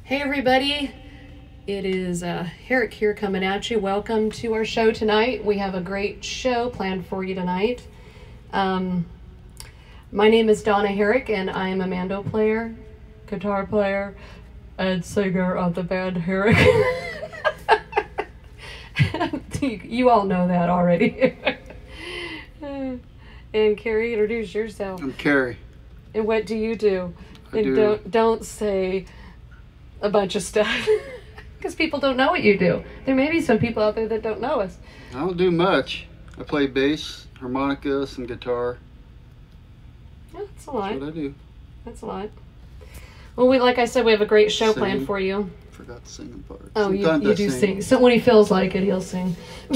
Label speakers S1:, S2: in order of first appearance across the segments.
S1: Hey everybody, it is Herrick here coming at you. Welcome to our show tonight. We have a great show planned for you tonight. My name is Donna Herrick and I am a mandolin player, guitar player, and singer of the band Herrick. You all know that already. And Carrie, introduce yourself.
S2: I'm Carrie.
S1: And what do you do?
S2: I
S1: Don't say a bunch of stuff because people don't know what you do. There may be some people out there that don't know us.
S2: I don't do much. I play bass, harmonica, some guitar.
S1: Yeah, that's a lot.
S2: That's what I do.
S1: That's a lot. Well, like I said, we have a great show
S2: Singing.
S1: planned for you.
S2: Forgot the singing part.
S1: Oh, you
S2: Sometimes I
S1: do sing. So when he feels like it, he'll sing.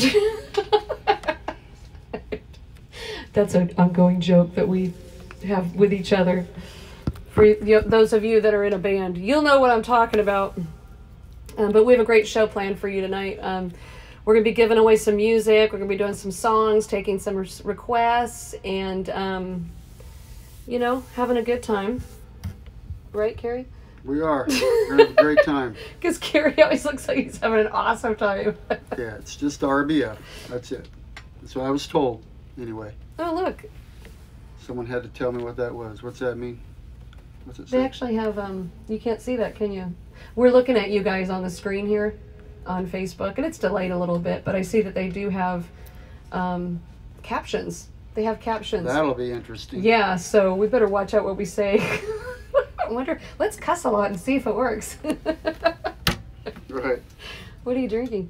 S1: That's an ongoing joke that we have with each other. For those of you that are in a band, you'll know what I'm talking about. But we have a great show planned for you tonight. We're going to be giving away some music. We're going to be doing some songs, taking some requests, and, having a good time. Right, Carrie?
S2: We are. We're going to have a great time.
S1: Because Carrie always looks like he's having an awesome time.
S2: Yeah, it's just RBF. That's it. That's what I was told, anyway.
S1: Oh, look.
S2: Someone had to tell me what that was. What's that mean? What's it say?
S1: They actually have, you can't see that, can you? We're looking at you guys on the screen here on Facebook, and it's delayed a little bit, but I see that they do have captions. They have captions.
S2: That'll be interesting.
S1: Yeah, so we better watch out what we say. I wonder, let's cuss a lot and see if it works.
S2: Right.
S1: What are you drinking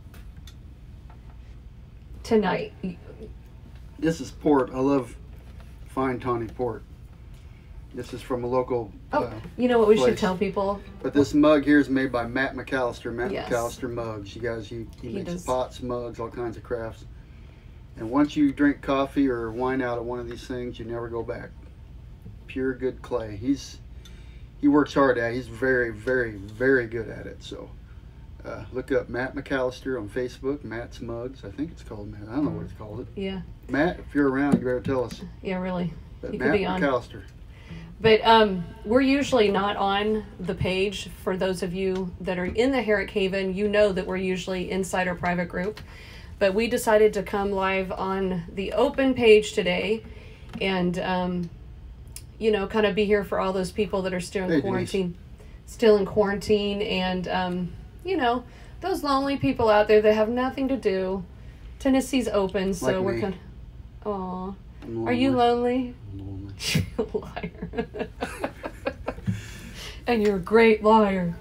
S1: tonight?
S2: This is port. I love fine tawny port. This is from a local
S1: you know what we
S2: place.
S1: should tell people?
S2: But this mug here is made by Matt McAllister. Matt
S1: Yes.
S2: McAllister Mugs. You guys, he makes
S1: does.
S2: pots, mugs, all kinds of crafts. And once you drink coffee or wine out of one of these things, you never go back. Pure good clay. He works hard at it. He's very, very, very good at it. So look up Matt McAllister on Facebook. Matt's Mugs. I think it's called Matt. I don't know what it's called.
S1: Yeah.
S2: Matt, if you're around, you better tell us.
S1: Yeah, really.
S2: But
S1: You
S2: Matt
S1: could be on.
S2: McAllister.
S1: But we're usually not on the page. For those of you that are in the Herrick Haven, you know that we're usually inside our private group. But we decided to come live on the open page today and, kind of be here for all those people that are still in quarantine. Still in quarantine and, those lonely people out there that have nothing to do. Tennessee's open, so
S2: Like
S1: we're
S2: me.
S1: kind of... Aw.
S2: I'm
S1: Are you
S2: lonely.
S1: lonely? Liar. And you're a great liar.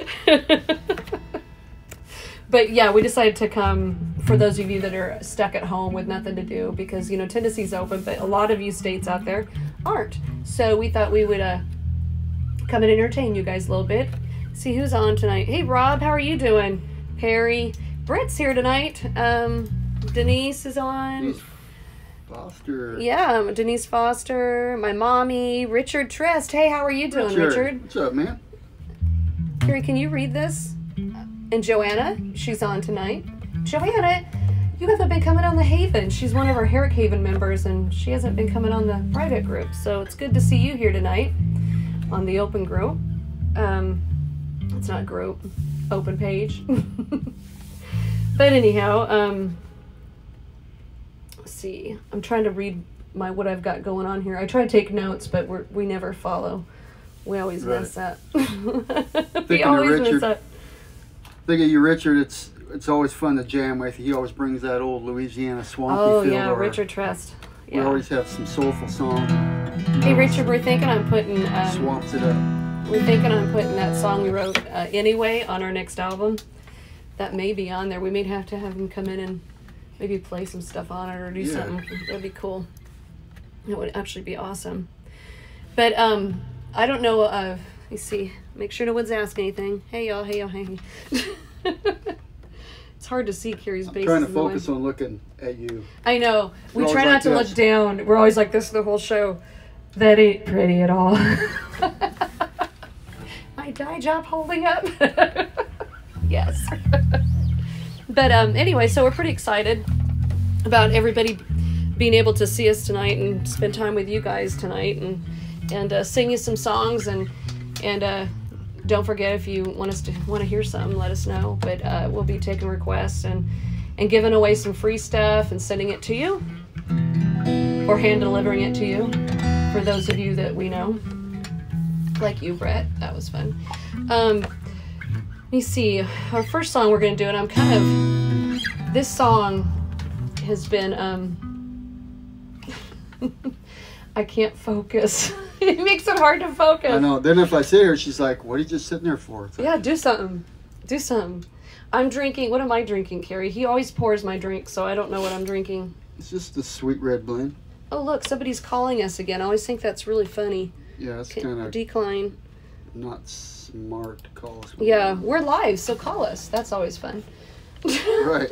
S1: But yeah, we decided to come for those of you that are stuck at home with nothing to do because, Tennessee's open, but a lot of you states out there aren't. So we thought we would come and entertain you guys a little bit. See who's on tonight. Hey, Rob, how are you doing? Perry. Brett's here tonight. Denise is on.
S2: Denise Foster.
S1: Yeah, Denise Foster, my mommy, Richard Trest. Hey, how are you doing, Richard?
S2: What's up, man?
S1: Carrie, can you read this? And Joanna, she's on tonight. Joanna, you haven't been coming on the Haven. She's one of our Herrick Haven members, and she hasn't been coming on the private group. So it's good to see you here tonight on the open group. It's not group, open page. But anyhow, let's see. I'm trying to read what I've got going on here. I try to take notes, but we never follow. We always mess up. We always mess up.
S2: Think of you, Richard. It's always fun to jam with. He always brings that old Louisiana swampy feel.
S1: Oh yeah, Richard Trest. Yeah.
S2: We always have some soulful songs.
S1: Hey Richard, we're thinking on putting
S2: Swamps it up.
S1: we're thinking on putting that song we wrote anyway on our next album. That may be on there. We may have to have him come in and maybe play some stuff on it or do something. That'd be cool. It would actually be awesome. But I don't know. Let me see. Make sure no one's asking anything. Hey y'all. Hey y'all. Hey. It's hard to see Carrie's
S2: I'm
S1: bases.
S2: trying to focus on looking at you.
S1: I know. We
S2: We're
S1: try
S2: always
S1: not to
S2: like
S1: look
S2: this.
S1: down. We're always like this the whole show. That ain't pretty at all. My dye job holding up. Yes. But anyway, so we're pretty excited about everybody being able to see us tonight and spend time with you guys tonight and sing you some songs and don't forget, if you want to hear something, let us know. But we'll be taking requests and giving away some free stuff and sending it to you, or hand delivering it to you for those of you that we know, like you, Brett. That was fun. Let me see. Our first song we're going to do, and I'm kind of, this song has been, I can't focus. It makes it hard to focus.
S2: I know. Then if I sit here, she's like, what are you just sitting there for? Like,
S1: yeah, do something. Do something. I'm drinking, what am I drinking, Carrie? He always pours my drink, so I don't know what I'm drinking.
S2: It's just the sweet red blend.
S1: Oh, look, somebody's calling us again. I always think that's really funny.
S2: Yeah, it's kind of
S1: decline.
S2: Not smart to call us.
S1: Yeah, we're live, so call us. That's always fun.
S2: Right.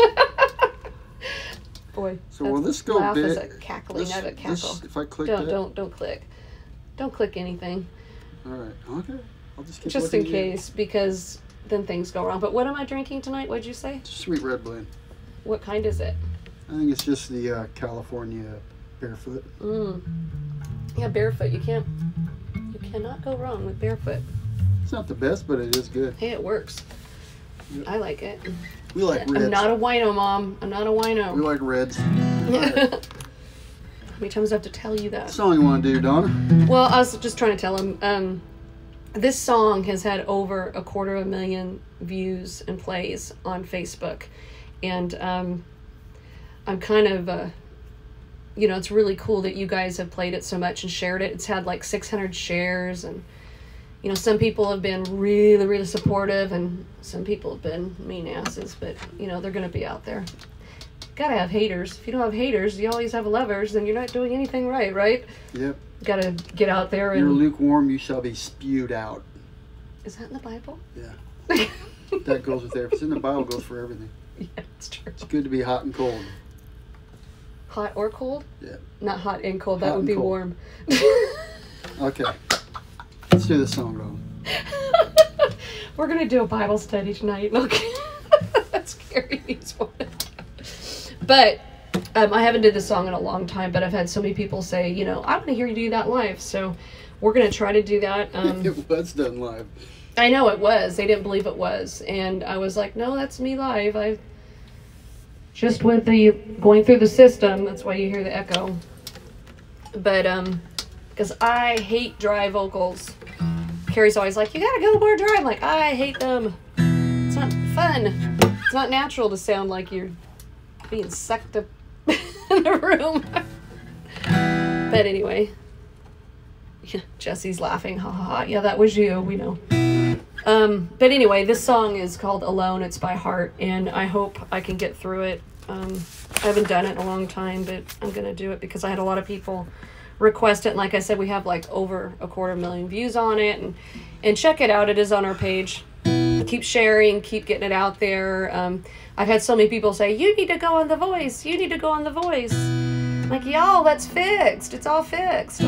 S1: Boy.
S2: So will this go
S1: laugh
S2: big?
S1: Is a cackling. I have a cackle.
S2: If I click
S1: don't click. Don't click anything.
S2: All right. Okay. I'll just keep
S1: just in case, because then things go wrong. But what am I drinking tonight? What'd you say?
S2: Sweet red blend.
S1: What kind is it?
S2: I think it's just the California Barefoot.
S1: Yeah, Barefoot. You cannot go wrong with Barefoot.
S2: It's not the best, but it is good.
S1: Hey, it works. Yep. I like it.
S2: We like reds.
S1: I'm not a wino, Mom. I'm not a wino.
S2: We like reds.
S1: Right. How many times do I have to tell you that?
S2: What song you want to do, Donna?
S1: Well, I was just trying to tell him. This song has had over 250,000 views and plays on Facebook. And I'm kind of, it's really cool that you guys have played it so much and shared it. It's had like 600 shares, and some people have been really, really supportive, and some people have been mean asses, but they're going to be out there. Gotta have haters. If you don't have haters, you always have lovers, then you're not doing anything right?
S2: Yep.
S1: Gotta get out there and...
S2: You're lukewarm, you shall be spewed out.
S1: Is that in the Bible?
S2: Yeah. That goes with everything. If it's in the Bible, it goes for everything.
S1: Yeah, it's true.
S2: It's good to be hot and cold.
S1: Hot or cold?
S2: Yeah.
S1: Not hot and cold.
S2: Hot
S1: That would be
S2: cold.
S1: warm.
S2: Okay. Let's do this song, Ron.
S1: We're going to do a Bible study tonight. Okay. That's scary. But I haven't did this song in a long time, but I've had so many people say, I want to hear you do that live. So we're going to try to do that.
S2: It was done live.
S1: I know it was. They didn't believe it was. And I was like, no, that's me live. I just with the going through the system. That's why you hear the echo. But because I hate dry vocals. Carrie's always like, you gotta go more dry. I'm like, I hate them. It's not fun. It's not natural to sound like you're being sucked up in the room. But anyway. Yeah, Jesse's laughing. Ha ha ha. Yeah, that was you. We know. But anyway, this song is called Alone. It's by Heart, and I hope I can get through it. I haven't done it in a long time, but I'm going to do it because I had a lot of people request it. And like I said, we have like over 250,000 views on it. And check it out. It is on our page. Keep sharing. Keep getting it out there. I've had so many people say, you need to go on The Voice. You need to go on The Voice. I'm like, y'all, that's fixed. It's all fixed.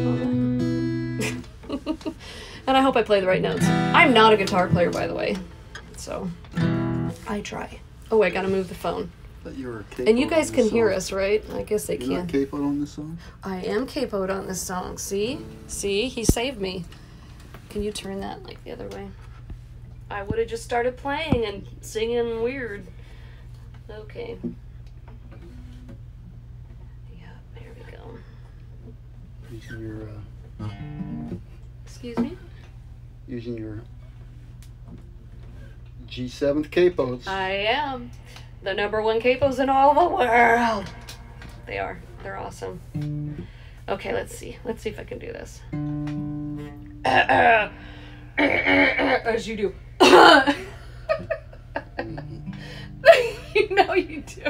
S1: And I hope I play the right notes. I'm not a guitar player, by the way. So, I try. Oh, I gotta move the phone.
S2: But you were
S1: and you guys can hear us, right? I guess they can.
S2: You're not capoed on this song?
S1: I am capoed on this song. See? See? He saved me. Can you turn that like the other way? I would have just started playing and singing weird. Okay. Yeah, there we go.
S2: Using your,
S1: Excuse me?
S2: Using your G7th capos.
S1: I am. The #1 capos in all the world. They are. They're awesome. Okay, let's see. Let's see if I can do this. As you do. You know you do.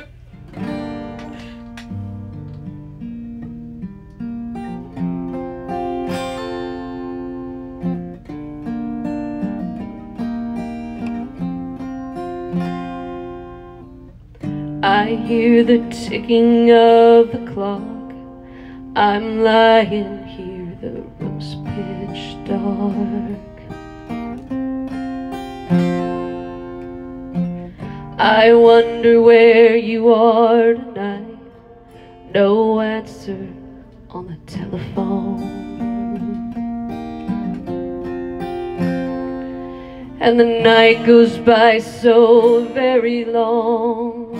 S1: I hear the ticking of the clock. I'm lying here, the room's pitch dark. I wonder where you are tonight. No answer on the telephone. and the night goes by so very long.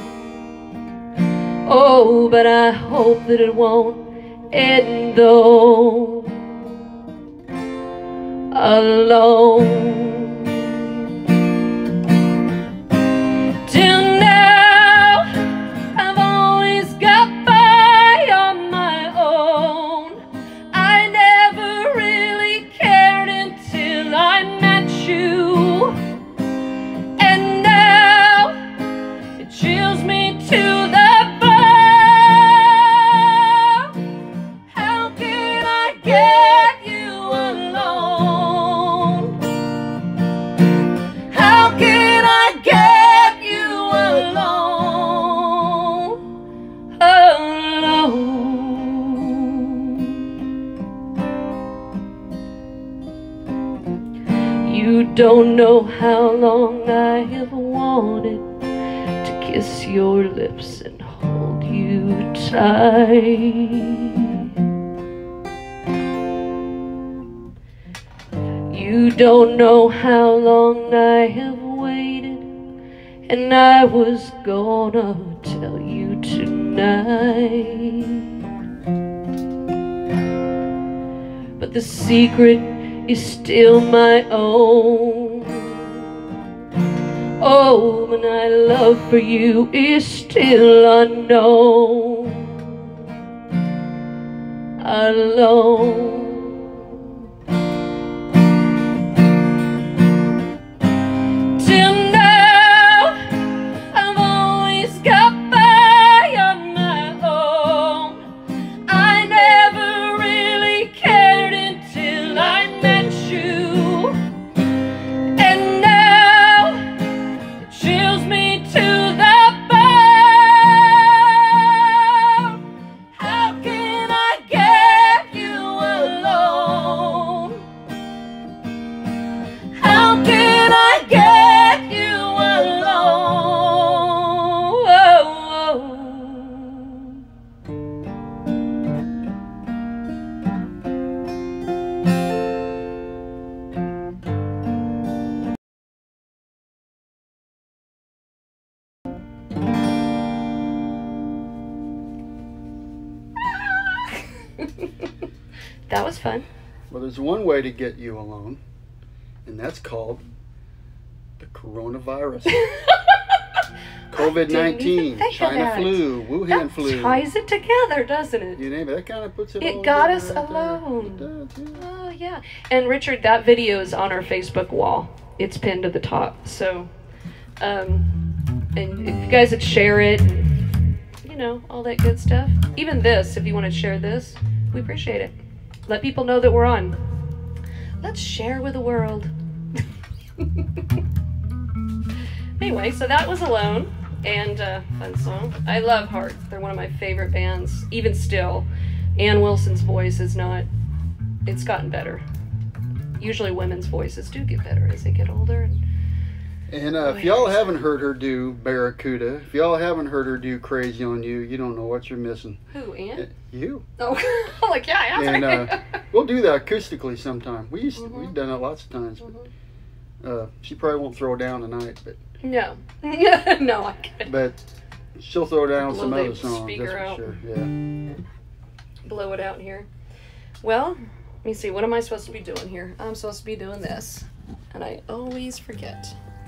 S1: Oh, but I hope that it won't end though alone. Till now, I've always got by on my own. I never really cared until I met you, and now it chills me to the bone. How can I get you alone? How can I get you alone? Alone. You don't know how long I have wanted to kiss your lips and hold you tight. You don't know how long I have waited, and I was gonna tell you tonight. But the secret is still my own. Oh, and my love for you is still unknown. Alone. Till now, I've always got by on my own. I never really cared until I met you, and now it chills me to the bone. How can I get you alone? How can I get you alone? That was fun.
S2: Well, there's one way to get you alone, and that's called the coronavirus. COVID-19, China flu, Wuhan
S1: That
S2: flu.
S1: ties it together, doesn't it?
S2: You name it. That kind of puts it all
S1: It got us
S2: together right there.
S1: alone.
S2: It does, yeah.
S1: Oh, yeah. And Richard, that video is on our Facebook wall. It's pinned to the top. So, and if you guys would share it, and, you know, all that good stuff. Even this, if you want to share this, we appreciate it. Let people know that we're on. Let's share with the world. Anyway, so that was Alone, and fun song. I love Heart. They're one of my favorite bands, even still. Ann Wilson's voice is not, it's gotten better. Usually women's voices do get better as they get older.
S2: And if y'all haven't heard her do Barracuda, if y'all haven't heard her do Crazy on You, you don't know what you're missing.
S1: Who, Ann?
S2: You.
S1: Oh, I'm like, yeah, I have
S2: And
S1: to.
S2: we'll do that acoustically sometime. We've done it lots of times. But, she probably won't throw down tonight, but
S1: No. No, I can't.
S2: but she'll throw down some
S1: Blow the
S2: other songs.
S1: speaker
S2: That's for
S1: out.
S2: sure. Yeah.
S1: Blow it out here. Well, let me see. What am I supposed to be doing here? I'm supposed to be doing this. And I always forget.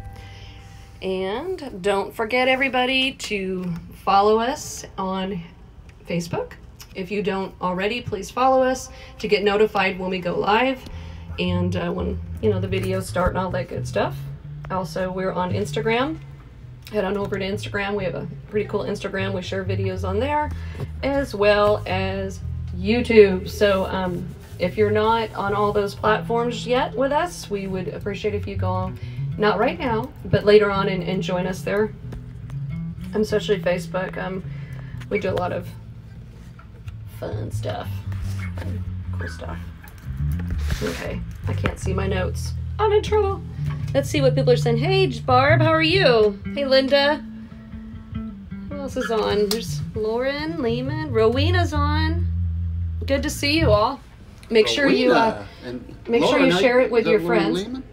S1: And don't forget, everybody, to follow us on Facebook. If you don't already, please follow us to get notified when we go live and when, you know, the videos start and all that good stuff. Also, we're on Instagram. Head on over to Instagram. We have a pretty cool Instagram. We share videos on there, as well as YouTube. So if you're not on all those platforms yet with us, we would appreciate if you go on, not right now, but later on, and join us there. Especially Facebook. We do a lot of fun stuff. Cool stuff. Okay, I can't see my notes. I'm in trouble. Let's see what people are saying. Hey, Barb, how are you? Hey, Linda. Who else is on? There's Lauren, Lehman, Rowena's on. Good to see you all. Make sure you
S2: and
S1: make sure
S2: Laura,
S1: you
S2: now
S1: share it with
S2: is that
S1: your
S2: Lauren
S1: friends.
S2: Lehman?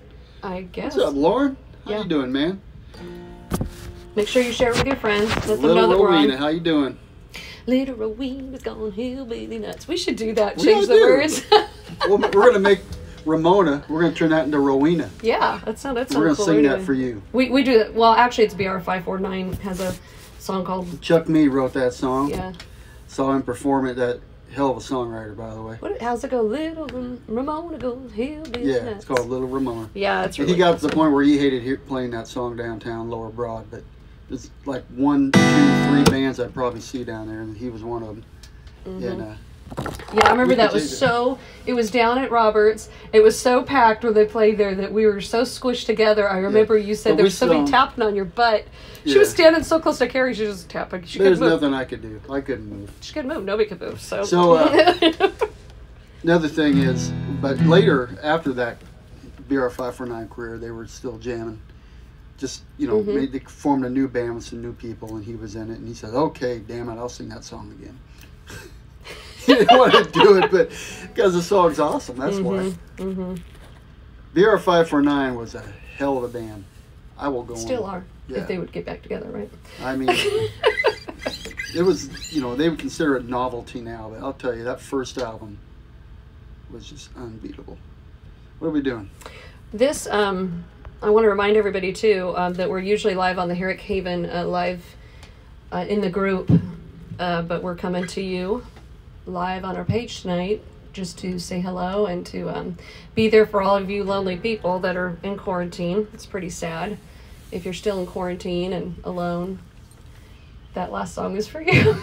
S1: I guess.
S2: What's up, Lauren? How
S1: Yeah.
S2: you doing, man?
S1: Make sure you share it with your friends. Let them know
S2: Little
S1: that we're
S2: Rowena,
S1: on.
S2: how you doing?
S1: Little Rowena's gone hillbilly nuts. We should do that.
S2: We
S1: Change the
S2: gotta do.
S1: words.
S2: Well, we're gonna make Ramona. We're gonna turn that into Rowena.
S1: Yeah, that sounds
S2: We're gonna
S1: cool.
S2: sing
S1: Anyway.
S2: that for you.
S1: We do that. Well, actually, it's BR549 has a song called
S2: Chuck Mead wrote that song.
S1: yeah.
S2: Saw him perform it. That hell of a songwriter, by the way.
S1: How's it go? Little Ramona goes hillbilly
S2: Yeah,
S1: nuts.
S2: it's called Little Ramona.
S1: Yeah, it's
S2: And
S1: really
S2: he got
S1: cool
S2: to the
S1: song.
S2: point where he hated playing that song downtown Lower Broad, but there's like 1, 2, 3 bands I'd probably see down there, and he was one of them.
S1: Mm-hmm.
S2: And
S1: Yeah, I remember
S2: We
S1: that
S2: could
S1: was
S2: take it.
S1: so. It was down at Roberts. It was so packed when they played there that we were so squished together. I remember you said
S2: But
S1: there
S2: we
S1: was somebody
S2: still-
S1: tapping on your butt. She
S2: Yeah.
S1: was standing so close to Carrie, she was just tapping. She
S2: there's
S1: couldn't move.
S2: nothing I could do. I couldn't move.
S1: She couldn't move. Nobody could move. So.
S2: So, Another thing is, but later after that BR549 career, they were still jamming. Just
S1: Mm-hmm.
S2: they formed a new band with some new people, and he was in it. And he said, "Okay, damn it, I'll sing that song again." He didn't want to do it, but because the song's awesome, that's why.
S1: Mm-hmm.
S2: BR549 was a hell of a band. I will go
S1: Still
S2: on.
S1: are.
S2: Yeah.
S1: If they would get back together, right?
S2: I mean, it was, they would consider it novelty now, but I'll tell you, that first album was just unbeatable. What are we doing?
S1: This, I want to remind everybody too that we're usually live on the Herrick Haven live in the group, but we're coming to you live on our page tonight just to say hello and to be there for all of you lonely people that are in quarantine. It's pretty sad if you're still in quarantine and alone. That last song is for you.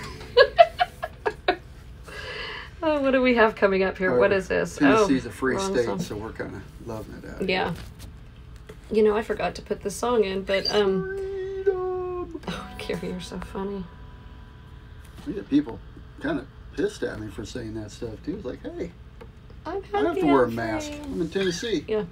S1: Oh, what do we have coming up here? What is this?
S2: Tennessee's a free
S1: wrong
S2: state,
S1: song.
S2: so we're kind of loving it out.
S1: Yeah. You know, I forgot to put this song in, but
S2: Freedom.
S1: oh, Carrie, you're so funny.
S2: We get people kind of pissed at me for saying that stuff too. It's like, hey,
S1: I'm happy
S2: I have to wear a
S1: I'm
S2: mask.
S1: free.
S2: I'm in Tennessee.
S1: Yeah.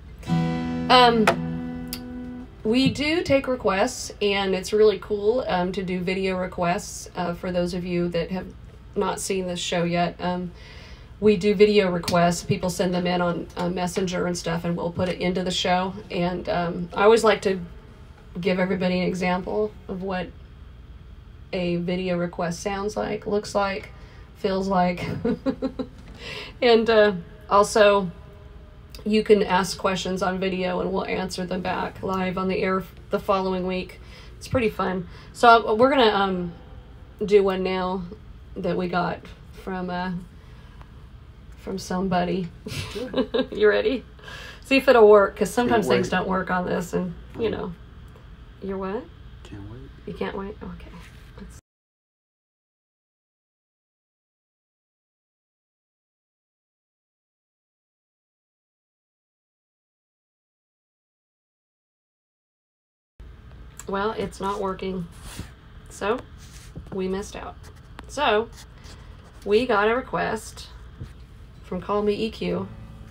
S1: We do take requests, and it's really cool to do video requests for those of you that have not seen this show yet. We do video requests. People send them in on Messenger and stuff, and we'll put it into the show. And I always like to give everybody an example of what a video request sounds like, looks like, feels like. And also, you can ask questions on video and we'll answer them back live on the air the following week. It's pretty fun. So we're gonna do one now that we got from somebody. You ready? See if it'll work, because sometimes
S2: Can't
S1: things
S2: wait.
S1: don't work on this, and you're what?
S2: Can't wait.
S1: You can't wait? Okay. Let's Well, it's not working. So, we missed out. So, we got a request from Call Me EQ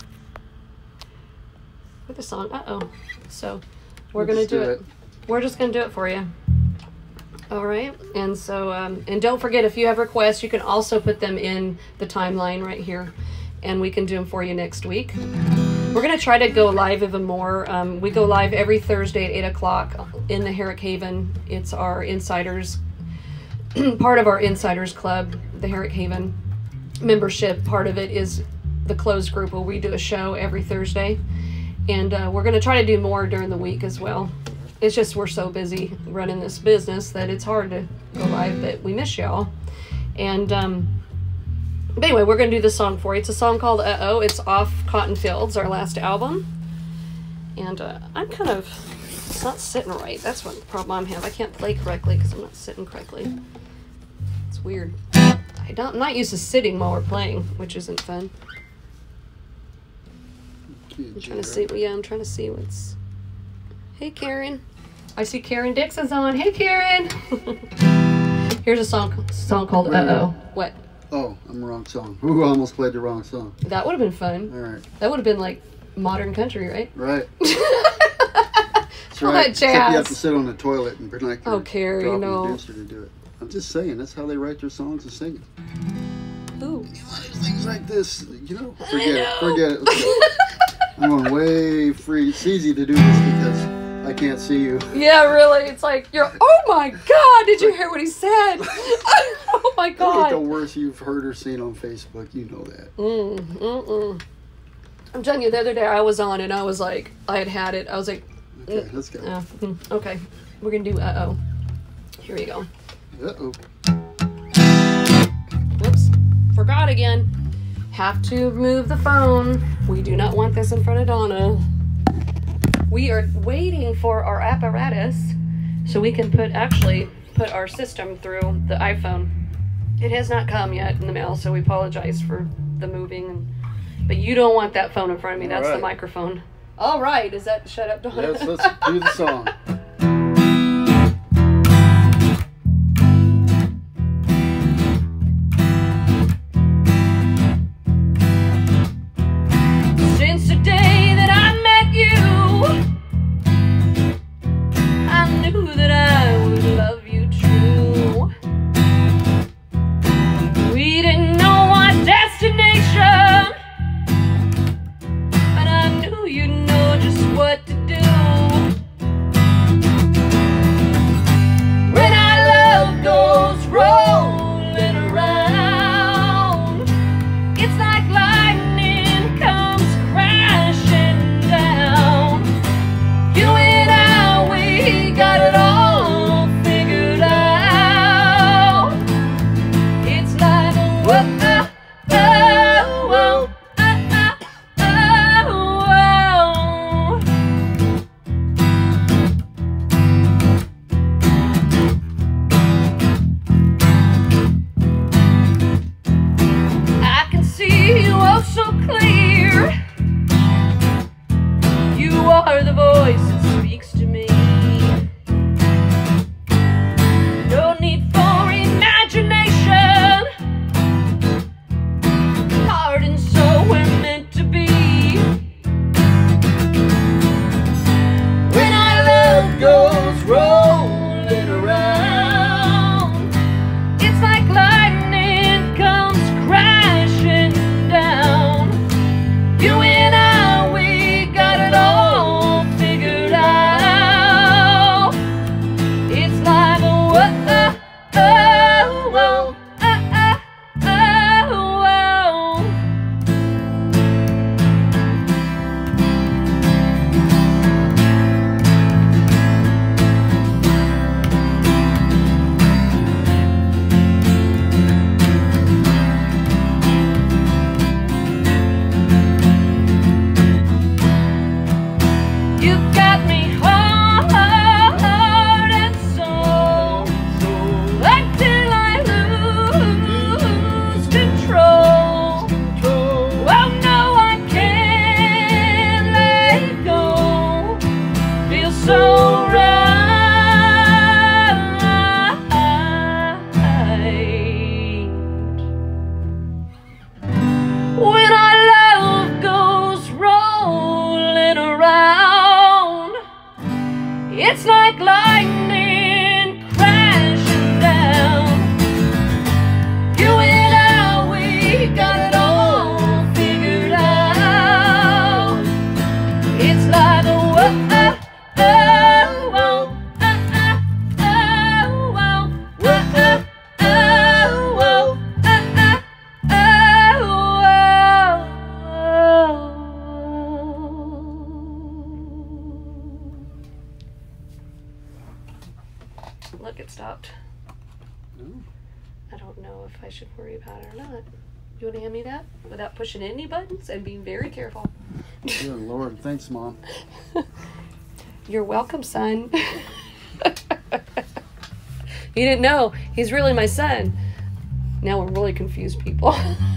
S1: for the song Uh-Oh. So, we're going to
S2: Let's
S1: do it. We're just going to do it for you. All right. And so, and don't forget, if you have requests, you can also put them in the timeline right here, and we can do them for you next week. We're going to try to go live even more. We go live every Thursday at 8 o'clock in the Herrick Haven. It's our insiders, part of our insiders club, the Herrick Haven membership. Part of it is the closed group where we do a show every Thursday. And we're going to try to do more during the week as well. It's just we're so busy running this business that it's hard to go live, but we miss y'all. And but anyway, we're going to do this song for you. It's a song called Uh-Oh. It's off Cotton Fields, our last album. And I'm kind of, it's not sitting right. That's what the problem I have. I can't play correctly because I'm not sitting correctly. It's weird. I'm not used to sitting while we're playing, which isn't fun. I'm trying to see. Yeah, I'm trying to see what's. Hey, Karen. I see Karen Dixon's on. Hey, Karen. Here's a song called Uh-Oh. What?
S2: Oh, I'm the wrong song. Ooh, I almost played the wrong song.
S1: That would have been fun.
S2: All right.
S1: That would have been like modern country, right?
S2: Right. That's
S1: All
S2: right.
S1: that
S2: Except you have
S1: jazz.
S2: to sit on the toilet and pretend like you're
S1: Oh, Carrie,
S2: dropping
S1: no.
S2: the deucer to do it. I'm just saying, that's how they write their songs and sing it.
S1: Ooh.
S2: Things like this, forget it. Forget it. Let's go. I'm going way free. It's easy to do this because I can't see you.
S1: Yeah, really. It's like, oh my God, did you hear what he said? Oh my
S2: That'll get the
S1: God.
S2: worst you've heard or seen on Facebook. You know that.
S1: I'm telling you, the other day I was on and I was like, I had it. I was like,
S2: Okay, let's go.
S1: okay. We're going to do uh-oh. Here we go.
S2: Uh-oh.
S1: Whoops. Forgot again. Have to move the phone. We do not want this in front of Donna. We are waiting for our apparatus so we can put our system through the iPhone. It has not come yet in the mail, so we apologize for the moving. But you don't want that phone in front of me. That's the microphone. All right. Is that shut up, Donna?
S2: Yes, let's do the song.
S1: Since the day that I met you, I knew that I would love you true. We didn't know our destination, but I knew you'd know just what to do. When our love goes rolling around, it's like lightning comes crashing down. You and I, we got it all figured out. It's like whoa, oh, oh, oh, I can see you oh so clear. You are the voice that speaks to me. No need for imagination. Heart and soul we're meant to be. When our love goes rolling around, it's like lightning comes crashing down. You and I, we got it all figured out. It's like a whoa, oh, oh, oh, oh. You got me heart and soul until I lose control. Oh no, I can't let go. Feels so right. When our love goes rolling around, it's like lightning crashing down. You and I, we got it all figured out. It's like a whoa, oh, oh, oh, Look, it stopped. I don't know if I should worry about it or not. You want to hand me that without pushing any buttons and being very careful?
S2: Good Lord. Thanks, Mom.
S1: You're welcome, son. You didn't know. He's really my son. Now we're really confused people.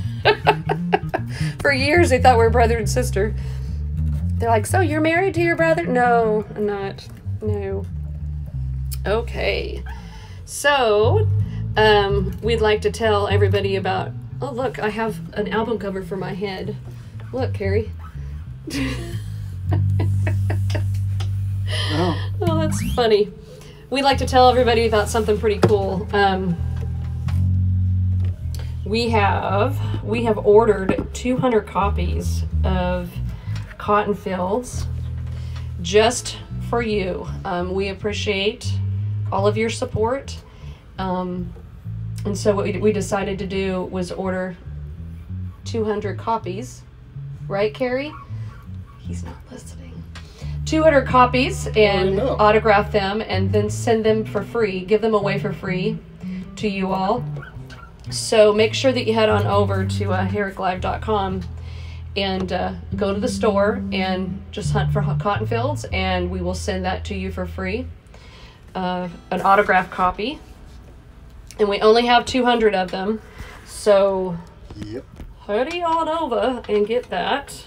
S1: For years, they thought we were brother and sister. They're like, so you're married to your brother? No, I'm not. No. Okay. So, we'd like to tell everybody about... Oh, look, I have an album cover for my head. Look, Carrie. Oh, that's funny. We'd like to tell everybody about something pretty cool. We have ordered 200 copies of Cotton Fields just for you. We appreciate all of your support. And so what we decided to do was order 200 copies. Right, Carrie? He's not listening. 200 copies and autograph them and then send them for free. Give them away for free to you all. So make sure that you head on over to herricklive.com and go to the store and just hunt for Cotton Fields, and we will send that to you for free. An autograph copy. And we only have 200 of them. So head on over and get that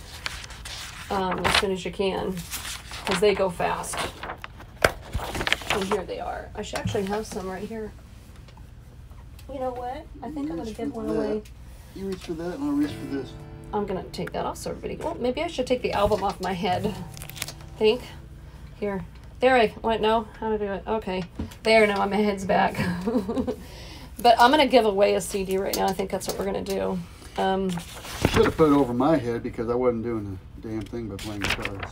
S1: as soon as you can, because they go fast. And here they are. I should actually have some right here. You know what? I think I'm going to give one away.
S2: You reach for that and I'll reach for this. I'm
S1: going to take that off so everybody... Well, maybe I should take the album off my head. Think. Here. There I... What? No? How to do it? Okay. There, now my head's back. But I'm going to give away a CD right now. I think that's what we're going to do.
S2: Should have put it over my head because I wasn't doing a damn thing but playing guitar.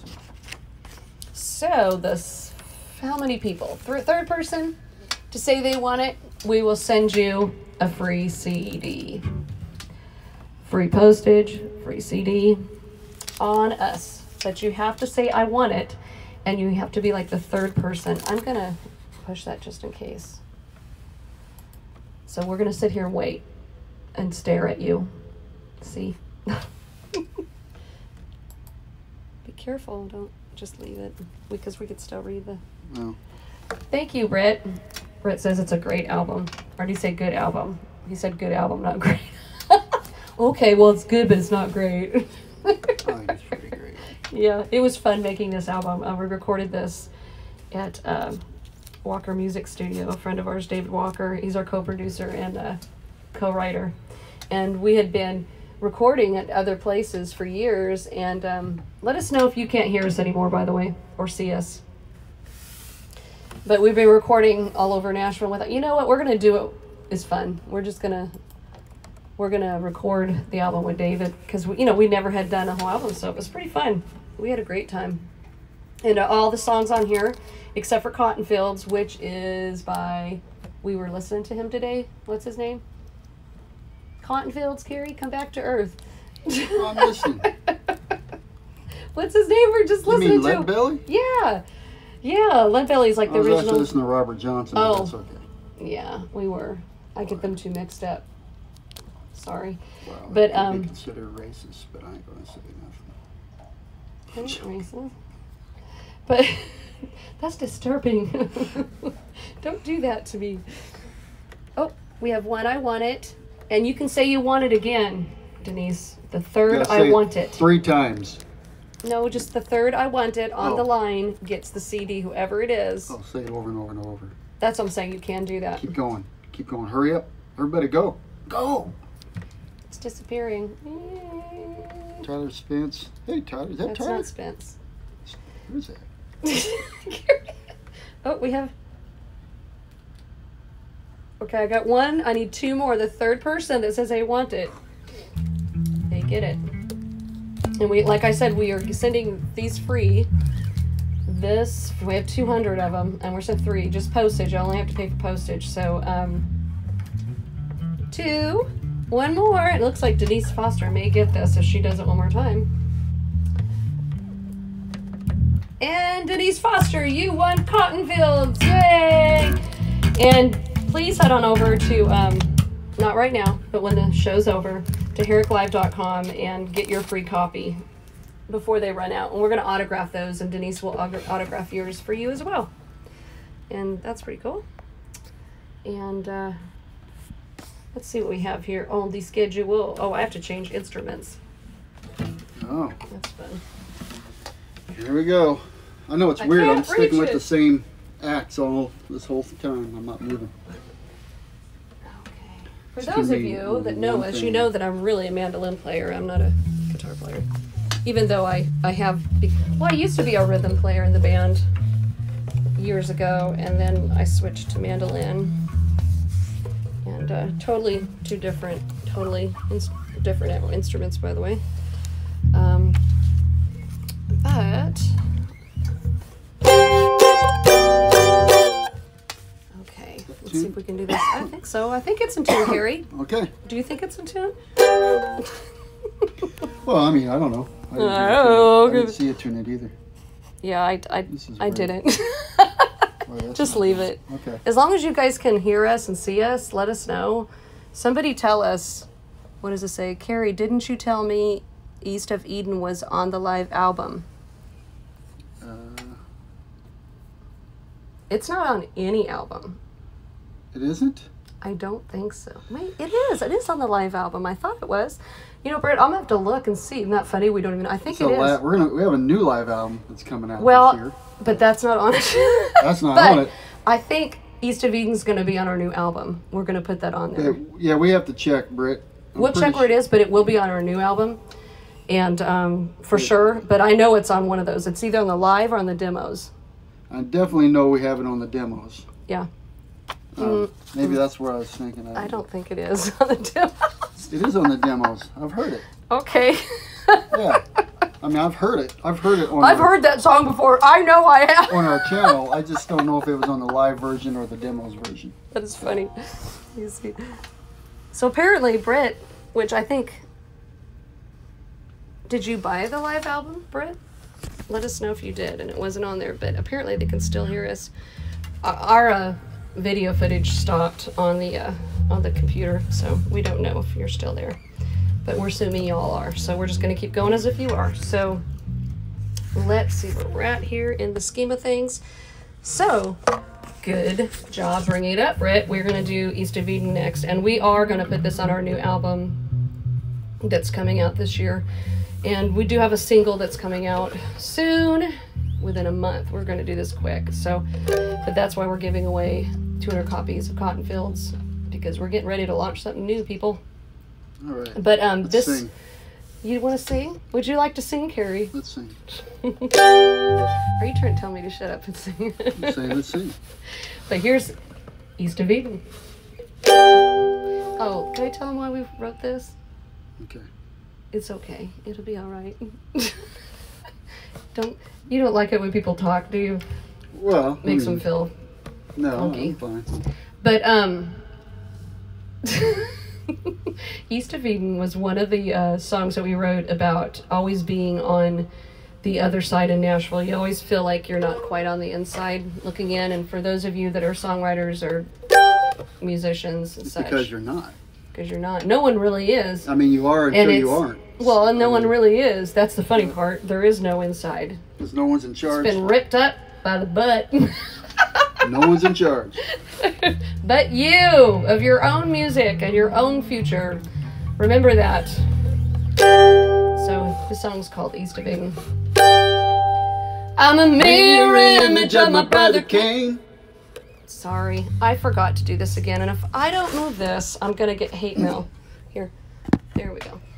S1: So this... How many people? Third person to say they want it, we will send you a free CD. Free postage, free CD on us. But you have to say, I want it, and you have to be like the third person. I'm going to push that just in case. So we're going to sit here and wait and stare at you. See? Be careful. Don't just leave it, because we could still read the...
S2: No.
S1: Thank you, Britt. Britt says it's a great album. Or did he say good album? He said good album, not great. Okay, well, it's good, but it's not great.
S2: I think it's pretty great.
S1: Yeah, it was fun making this album. We recorded this at Walker Music Studio. A friend of ours, David Walker, he's our co-producer and co-writer. And we had been recording at other places for years. And let us know if you can't hear us anymore, by the way, or see us. But we've been recording all over Nashville with it. You know what? We're going to do it is fun. We're going to record the album with David because, we never had done a whole album, so it was pretty fun. We had a great time. And all the songs on here, except for Cotton Fields, which is by, we were listening to him today. What's his name? Cotton Fields, Carrie, come back to earth.
S2: I'm listening.
S1: What's his name? We're just listening to him.
S2: Leadbelly?
S1: Yeah. Yeah, Leadbelly's like the original.
S2: I was actually listening to Robert Johnson, but that's okay.
S1: Yeah, we were. I get them two mixed up. Sorry.
S2: Well,
S1: but
S2: I could be considered racist, but I ain't going to say nothing.
S1: I'm not racist. But that's disturbing. Don't do that to me. Oh, we have one, I want it. And you can say you want it again, Denise. The third, I want it.
S2: 3 times.
S1: No, just the third, I want it on the line gets the CD, whoever it is.
S2: Oh, say it over and over and over.
S1: That's what I'm saying. You can do that.
S2: Keep going. Keep going. Hurry up. Everybody go. Go.
S1: It's disappearing.
S2: Tyler Spence. Hey, Tyler. Is that Tyler?
S1: That's not Spence.
S2: Who is that?
S1: Oh, we have... Okay, I got one. I need 2 more. The third person that says they want it, they get it. And we, like I said, we are sending these free. We have 200 of them, and we're sent 3. Just postage. I only have to pay for postage. So, 2. 1 more. It looks like Denise Foster may get this if she does it one more time. And Denise Foster, you won Cotton Fields. Yay! And please head on over to, not right now, but when the show's over, to herricklive.com and get your free copy before they run out. And we're going to autograph those, and Denise will autograph yours for you as well. And that's pretty cool. And let's see what we have here. Oh, the schedule. Oh, I have to change instruments.
S2: Oh.
S1: That's fun.
S2: Here we go. I know it's weird. I'm sticking with the same axe all this whole time. I'm not moving.
S1: For those of you that know us, you know that I'm really a mandolin player. I'm not a guitar player. Even though I used to be a rhythm player in the band years ago, and then I switched to mandolin. And totally different instruments, by the way. but okay, let's see if we can do this. I think so. I think it's in tune, Harry.
S2: Okay.
S1: Do you think it's in tune?
S2: Well, I mean, I don't know. I didn't see a tune it either.
S1: Yeah, I didn't.
S2: Well,
S1: Just leave it.
S2: Okay.
S1: As long as you guys can hear us and see us, let us know. Somebody tell us, what does it say? Carrie, didn't you tell me East of Eden was on the live album? It's not on any album.
S2: It isn't?
S1: I don't think so. Wait, it is. It is on the live album. I thought it was. You know, Britt, I'm going to have to look and see. Isn't that funny? We don't even know. I think it is.
S2: We have a new live album that's coming out
S1: Well,
S2: this year.
S1: but that's not on it.
S2: That's not
S1: But
S2: on it.
S1: I think East of Eden's going to be on our new album. We're going to put that on there.
S2: Yeah, we have to check, Britt.
S1: We'll check where it is, but it will be on our new album. And for sure. But I know it's on one of those. It's either on the live or on the demos.
S2: I definitely know we have it on the demos.
S1: Yeah.
S2: Maybe that's where I was thinking of.
S1: I don't think it is on the demos.
S2: It is on the demos. I've heard it.
S1: Okay.
S2: Yeah. I mean, I've heard it. I've heard it on
S1: I've heard that song before. I know I have.
S2: on our channel. I just don't know if it was on the live version or the demos version.
S1: That is funny. You see. So apparently, Britt, which I think... Did you buy the live album, Britt? Let us know if you did, and it wasn't on there, but apparently they can still hear us. Our video footage stopped on the computer, so we don't know if you're still there. But we're assuming y'all are, so we're just going to keep going as if you are. So let's see where we're at here in the scheme of things. So, good job bringing it up, Britt. We're going to do East of Eden next, and we are going to put this on our new album that's coming out this year. And we do have a single that's coming out soon, within a month. We're going to do this quick. So, but that's why we're giving away 200 copies of Cotton Fields, because we're getting ready to launch something new, people.
S2: All right.
S1: But
S2: Let's sing.
S1: You want to sing? Would you like to sing, Carrie?
S2: Let's sing.
S1: Are you trying to tell me to shut up and sing?
S2: Let's sing.
S1: But here's East of Eden. Oh, can I tell them why we wrote this?
S2: Okay.
S1: It's okay. It'll be all right. You don't like it when people talk, do you?
S2: Well,
S1: Makes them feel
S2: no,
S1: funky.
S2: I'm fine.
S1: But East of Eden was one of the songs that we wrote about always being on the other side in Nashville. You always feel like you're not quite on the inside looking in. And for those of you that are songwriters or musicians and such,
S2: Because you're not.
S1: Because you're not. No one really is.
S2: I mean, you are until you aren't.
S1: Well, and no one really is. That's the funny part. There is no inside.
S2: Because no one's in charge.
S1: It's been ripped up by the butt.
S2: No one's in charge.
S1: But you, of your own music and your own future. Remember that. So, the song's called East of Eden. I'm a mirror image of my brother Cain. Sorry, I forgot to do this again, and if I don't move this, I'm gonna get hate mail. Here, there we go.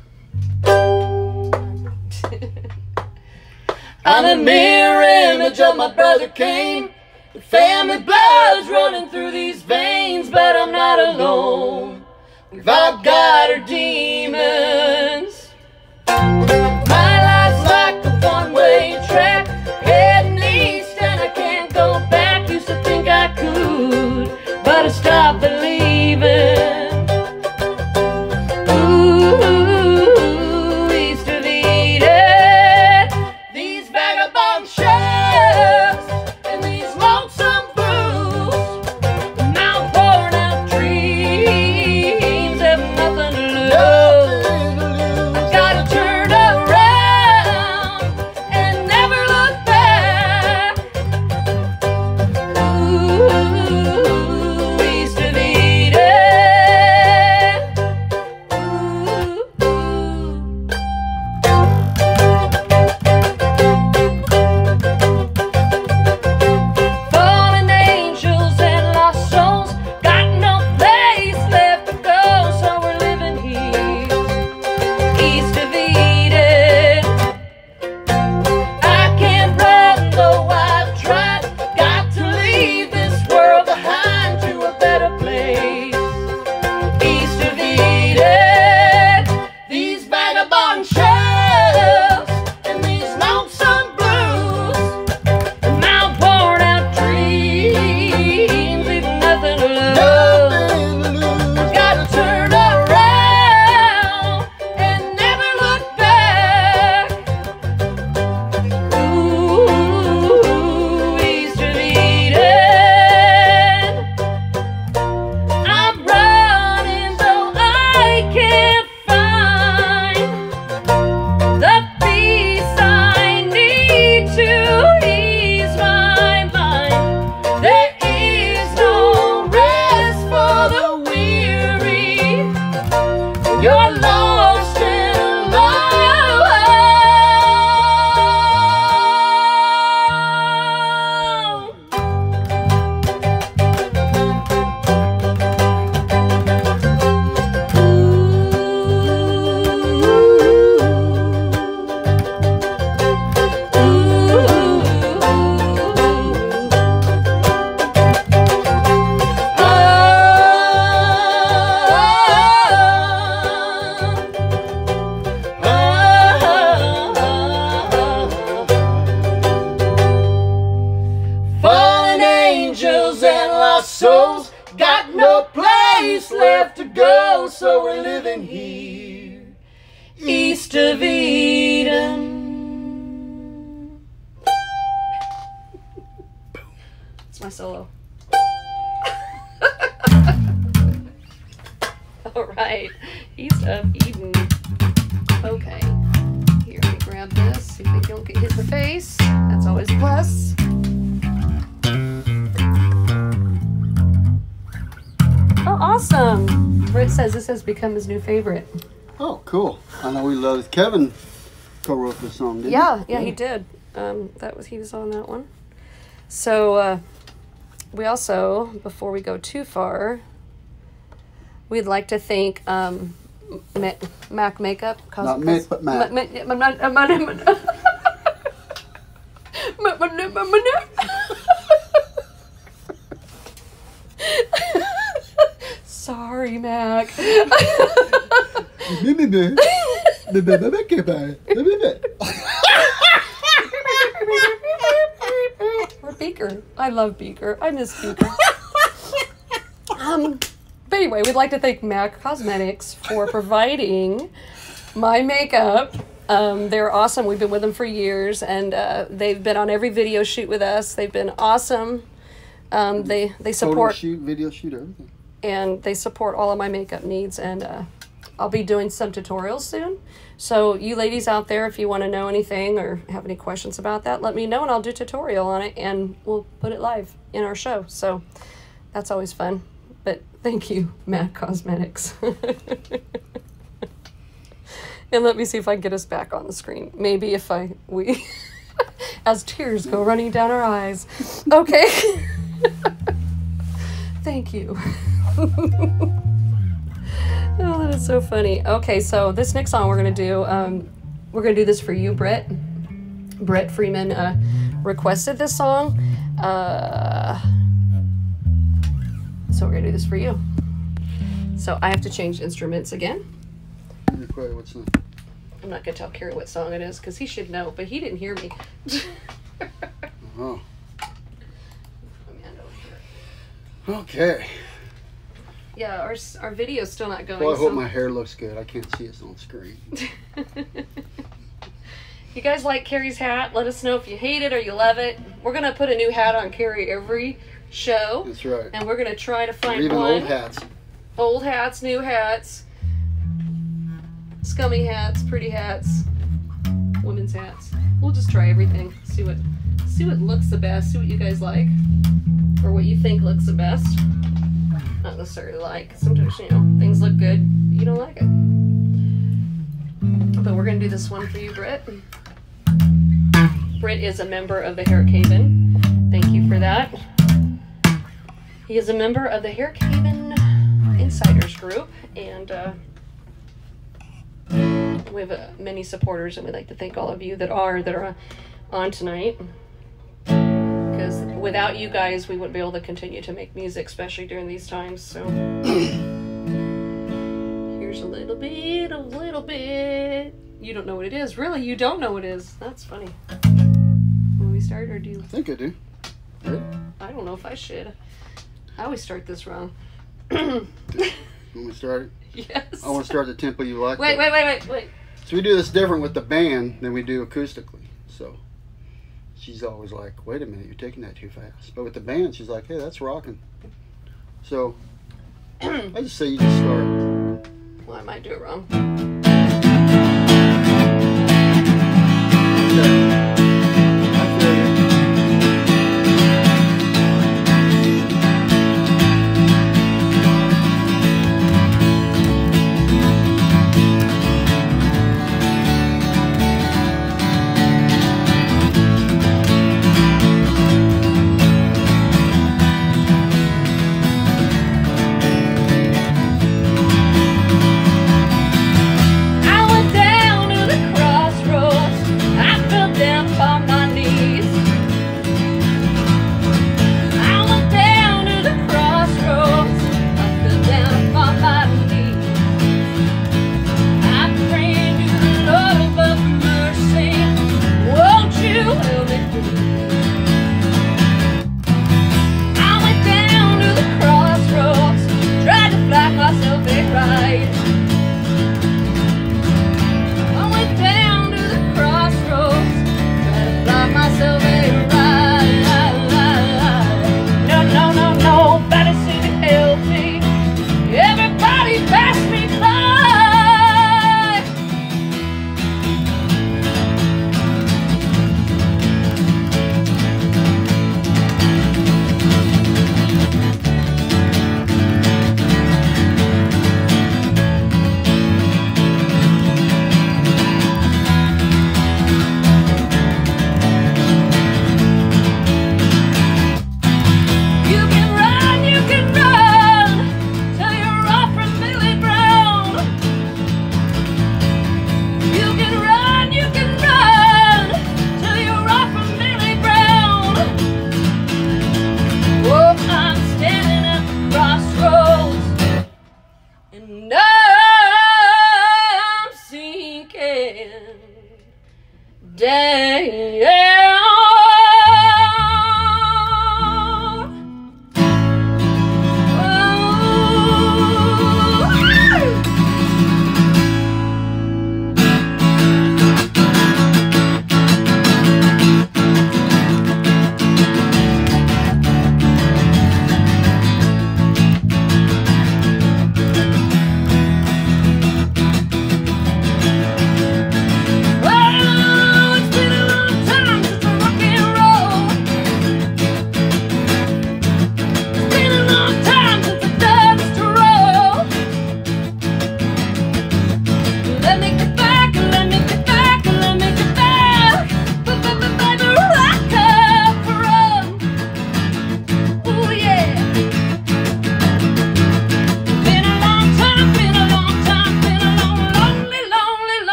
S1: I'm a mirror image of my brother Cain. The family blood's running through these veins, but I'm not alone. We've all got our demons. My life's like a one-way track, heading east and I can't go back. Used to think I could, but I stopped believing. Ooh, East of Eden. These vagabond shells and these lonesome blues, now worn out dreams have nothing to lose.
S2: souls got no place left to go, so we're living here east of Eden.
S1: It's my solo. All right, east of Eden. Okay, here, let me grab this. See if we don't get hit in the face. That's always a plus. Oh, awesome! Britt says this has become his new favorite.
S2: Oh, cool. I know he loves Kevin co-wrote this song, didn't
S1: Yeah, he did. He was on that one. So we also, before we go too far, we'd like to thank Mac Makeup.
S2: Not Mick, but Mac.
S1: Sorry, Mac. Or Beaker. I love Beaker. I miss Beaker. But anyway, we'd like to thank MAC Cosmetics for providing my makeup. They're awesome. We've been with them for years, and they've been on every video shoot with us. They've been awesome. They support
S2: photo shoot, video shoot, everything.
S1: And they support all of my makeup needs, and I'll be doing some tutorials soon. So you ladies out there, if you want to know anything or have any questions about that, let me know and I'll do a tutorial on it and we'll put it live in our show. So that's always fun. But thank you, Mac Cosmetics. And let me see if I can get us back on the screen. Maybe if we as tears go running down our eyes. Okay. Thank you. Oh, that is so funny. Okay, so this next song we're gonna do this for you, Brett. Brett Freeman requested this song, so we're gonna do this for you. So I have to change instruments again.
S2: What's that?
S1: I'm not gonna tell Kerry what song it is because he should know, but he didn't hear me.
S2: Oh. Okay.
S1: Yeah, our video's still not going.
S2: Well, I hope my hair looks good. I can't see it on screen.
S1: You guys like Carrie's hat? Let us know if you hate it or you love it. We're going to put a new hat on Carrie every show.
S2: That's right.
S1: And we're going to try to find
S2: or even
S1: one.
S2: old hats.
S1: Old hats, new hats. Scummy hats, pretty hats. Women's hats. We'll just try everything. See what looks the best. See what you guys like. Or what you think looks the best. Not necessarily like. Sometimes, things look good. You don't like it. But we're going to do this one for you, Britt. Britt is a member of the Herrick Haven. Thank you for that. He is a member of the Herrick Haven Insiders group. And we have many supporters. And we'd like to thank all of you that are on tonight. Because without you guys, we wouldn't be able to continue to make music, especially during these times. So here's a little bit. You don't know what it is. Really, you don't know what it is. That's funny. When we start, or do you?
S2: I think I do. Right?
S1: I don't know if I should. I always start this wrong.
S2: You want me to start it?
S1: Yes.
S2: I want to start the tempo you like.
S1: Wait.
S2: So we do this different with the band than we do acoustically. So she's always like, wait a minute, you're taking that too fast. But with the band, she's like, hey, that's rocking. So I just say you just start.
S1: Well, I might do it wrong.
S2: Okay. I feel you.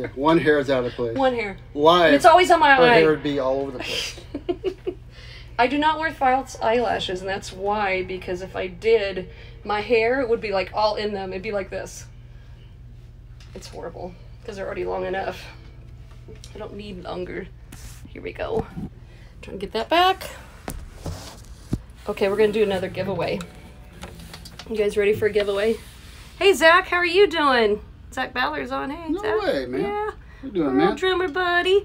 S2: Yeah, one hair's out of place.
S1: One hair.
S2: Live.
S1: And it's always on my
S2: her
S1: eye.
S2: hair would be all over the place.
S1: I do not wear false eyelashes, and that's why, because if I did, my hair would be like all in them. It'd be like this. It's horrible, because they're already long enough. I don't need longer. Here we go. Trying to get that back. Okay, we're going to do another giveaway. You guys ready for a giveaway? Hey, Zach, how are you doing? Zach Ballard's on. Hey,
S2: No
S1: Zach.
S2: way, man.
S1: Yeah.
S2: What you doing,
S1: Little
S2: man?
S1: drummer buddy.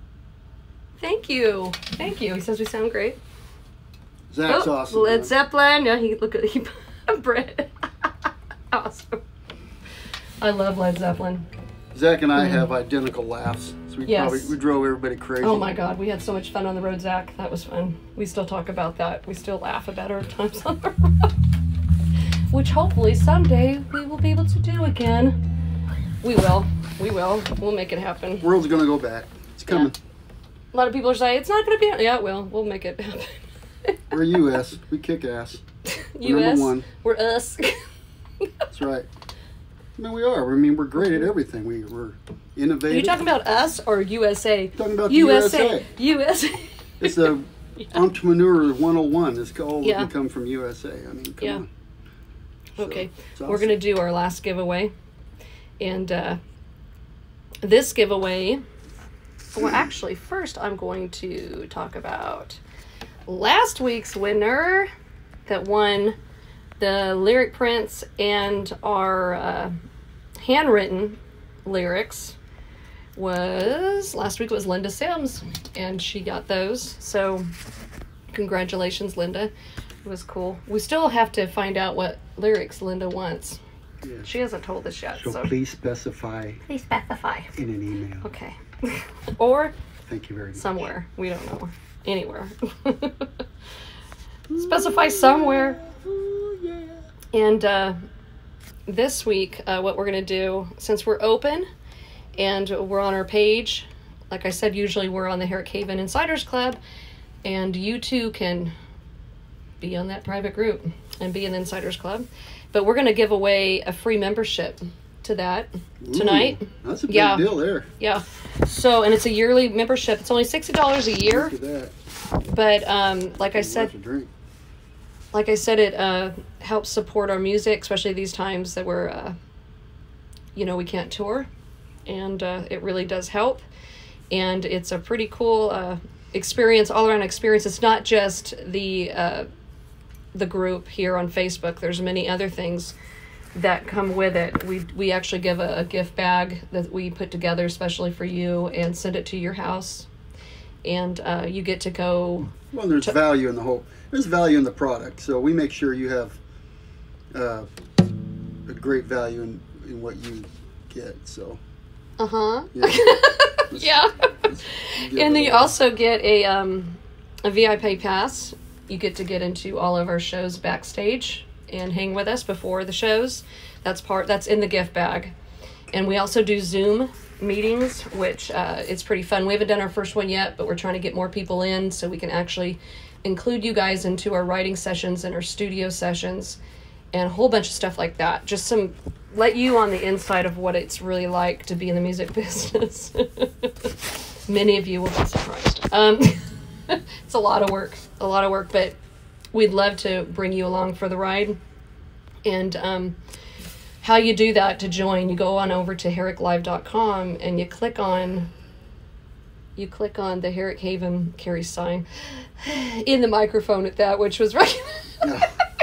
S1: Thank you. Thank you. He says we sound great.
S2: Zach's awesome.
S1: Led
S2: man.
S1: Zeppelin. Yeah, look at Brett. Awesome. I love Led Zeppelin.
S2: Zach and I have identical laughs. So
S1: Yes.
S2: we drove everybody crazy.
S1: Oh my God, we had so much fun on the road, Zach. That was fun. We still talk about that. We still laugh about our times on the road. Which hopefully someday we will be able to do again. We will. We will. We'll make it happen.
S2: World's gonna go back. It's coming.
S1: A lot of people are saying it's not going to be. Yeah, it will. We'll make it happen.
S2: We're U.S. We kick ass. We're
S1: U.S.
S2: number one.
S1: We're us.
S2: That's right. No, we are. I mean, we're great at everything. We're
S1: Are
S2: innovative.
S1: you talking about us or USA?
S2: Talking about the
S1: USA. USA.
S2: It's the entrepreneur 101. It's all
S1: Yeah.
S2: that come from USA. I mean, come
S1: Yeah.
S2: on. So,
S1: Okay,
S2: it's
S1: we're
S2: awesome.
S1: going to do our last giveaway. And this giveaway, well, actually, first I'm going to talk about last week's winner that won the lyric prints and our handwritten lyrics. Last week was Linda Sims, and she got those. So congratulations, Linda. It was cool. We still have to find out what lyrics Linda wants.
S2: Yeah.
S1: She hasn't told us yet,
S2: So
S1: so
S2: please specify
S1: please specify.
S2: in an email.
S1: Okay. Or
S2: Thank you very much.
S1: somewhere. We don't know. Anywhere. Specify somewhere.
S2: Ooh, yeah.
S1: And this week, what we're going to do, since we're open and we're on our page, like I said, usually we're on the Herrick Haven Insiders Club, and you too can be on that private group and be in the Insiders Club. But we're going to give away a free membership to that tonight.
S2: Ooh, that's a big
S1: Yeah.
S2: deal there.
S1: Yeah. So, and it's a yearly membership. It's only $60 a year.
S2: Look at that.
S1: But like I said,
S2: Worth a drink.
S1: it helps support our music, especially these times that we're, we can't tour. And it really does help. And it's a pretty cool experience, all-around experience. It's not just the group here on Facebook. There's many other things that come with it. We actually give a gift bag that we put together especially for you and send it to your house. And you get to go.
S2: Well, there's value in the whole. There's value in the product, so we make sure you have a great value in what you get. So.
S1: Uh-huh.
S2: Yeah.
S1: Yeah.
S2: Give
S1: And then
S2: it
S1: you
S2: away.
S1: also get a VIP pass. You get to get into all of our shows backstage and hang with us before the shows. That's in the gift bag. And we also do Zoom meetings, which it's pretty fun. We haven't done our first one yet, but we're trying to get more people in so we can actually include you guys into our writing sessions and our studio sessions and a whole bunch of stuff like that. Just let you on the inside of what it's really like to be in the music business. Many of you will be surprised. It's a lot of work, but we'd love to bring you along for the ride. And how you do that to join, you go on over to herricklive.com and you click on the Herrick Haven carry sign in the microphone at that, which was right.
S2: Yeah.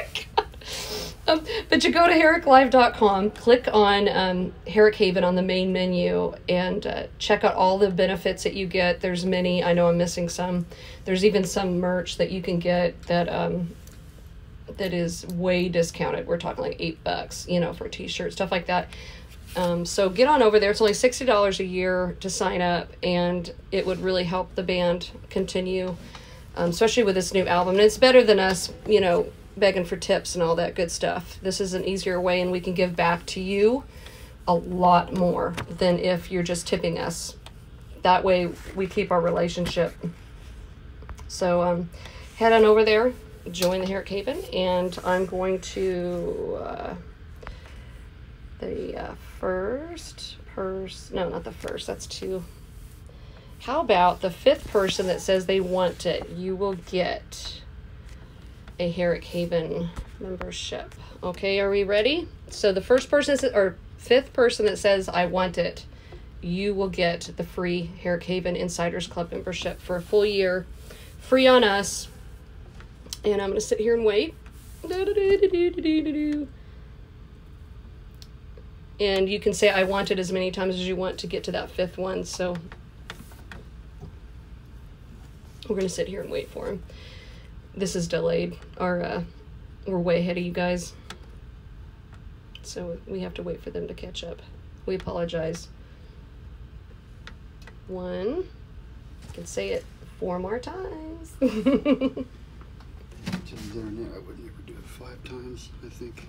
S1: But you go to herricklive.com, click on Herrick Haven on the main menu, and check out all the benefits that you get. There's many. I know I'm missing some. There's even some merch that you can get that is way discounted. We're talking like $8, for a t-shirt, stuff like that. So get on over there. It's only $60 a year to sign up, and it would really help the band continue, especially with this new album. And it's better than us, begging for tips and all that good stuff. This is an easier way, and we can give back to you a lot more than if you're just tipping us. That way we keep our relationship. So head on over there, join the Herrick Haven, and I'm going to the first person. No, not the first. That's two. How about the fifth person that says they want it? You will get a Herrick Haven membership. Okay, are we ready? So the first person, or fifth person that says I want it, you will get the free Herrick Haven Insiders Club membership for a full year, free on us. And I'm going to sit here and wait. And you can say I want it as many times as you want to get to that fifth one. So we're going to sit here and wait for him. This is delayed. We're way ahead of you guys. So we have to wait for them to catch up. We apologize. One. I can say it 4 more times.
S2: Just there now, I would never do it 5 times, I think.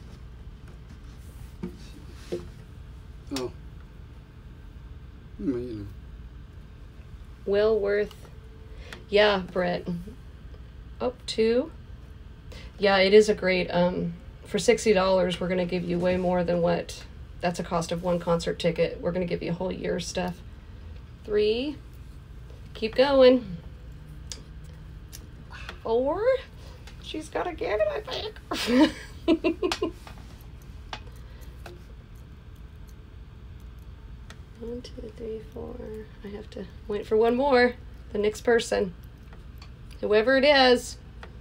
S2: Oh. Well, you know.
S1: Well worth. Yeah, Brett. Oh, 2. Yeah, it is a great, for $60, we're going to give you way more than what, that's a cost of 1 concert ticket. We're going to give you a whole year's stuff. 3. Keep going. 4. She's got to get it, I think. 1, 2, 3, 4. I have to wait for one more. The next person. Whoever it is.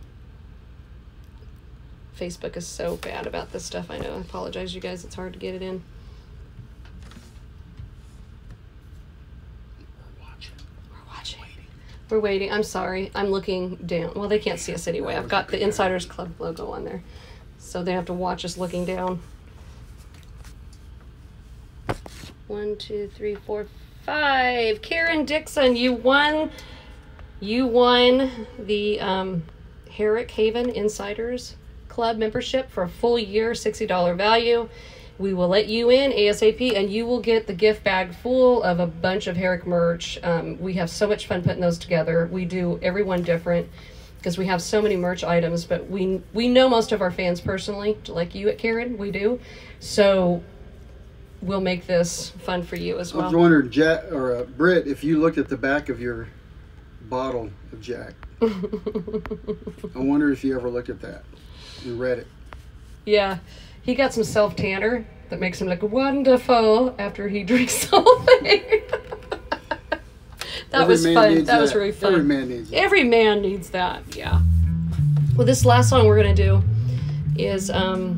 S1: Facebook is so bad about this stuff. I know. I apologize, you guys. It's hard to get it in. We're waiting. I'm sorry. I'm looking down. Well, they can't see us anyway. I've got the Insiders Club logo on there. So they have to watch us looking down. 1, 2, 3, 4, 5. Karen Dixon, you won the Herrick Haven Insiders Club membership for a full year, $60 value. We will let you in ASAP, and you will get the gift bag full of a bunch of Herrick merch. We have so much fun putting those together. We do every one different because we have so many merch items, but we know most of our fans personally, like you at Karen, we do. So we'll make this fun for you as well.
S2: I was wondering, Jack or Britt, if you looked at the back of your bottle of Jack. I wonder if you ever looked at that and read it.
S1: Yeah. He got some self-tanner that makes him look wonderful after he drinks something. That was fun. That was really fun.
S2: Every man needs that.
S1: Every man needs that, yeah. Well, this last song we're going to do is a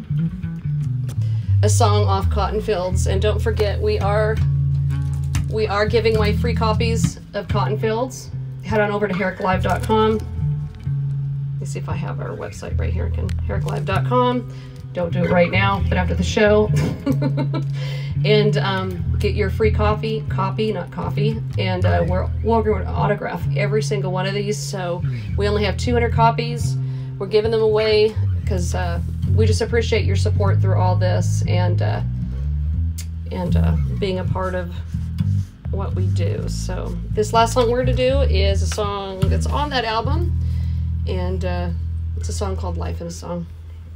S1: song off Cotton Fields. And don't forget, we are giving away free copies of Cotton Fields. Head on over to herricklive.com. Let me see if I have our website right here. herricklive.com. Don't do it right now, but after the show. And get your free copy, not coffee. And we're going to autograph every single one of these. So we only have 200 copies. We're giving them away because we just appreciate your support through all this and being a part of what we do. So this last song we're going to do is a song that's on that album. And it's a song called Life in a Song.